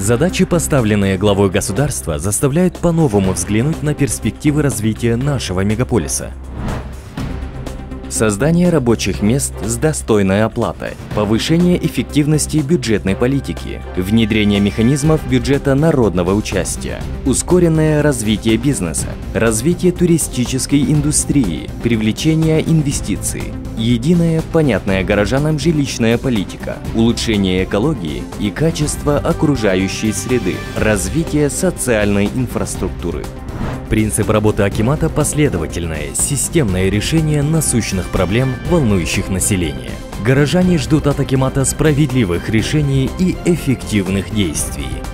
Задачи, поставленные главой государства, заставляют по-новому взглянуть на перспективы развития нашего мегаполиса. Создание рабочих мест с достойной оплатой, повышение эффективности бюджетной политики, внедрение механизмов бюджета народного участия, ускоренное развитие бизнеса, развитие туристической индустрии, привлечение инвестиций, единая, понятная горожанам жилищная политика, улучшение экологии и качества окружающей среды, развитие социальной инфраструктуры. Принцип работы акимата – последовательное, системное решение насущных проблем, волнующих население. Горожане ждут от акимата справедливых решений и эффективных действий.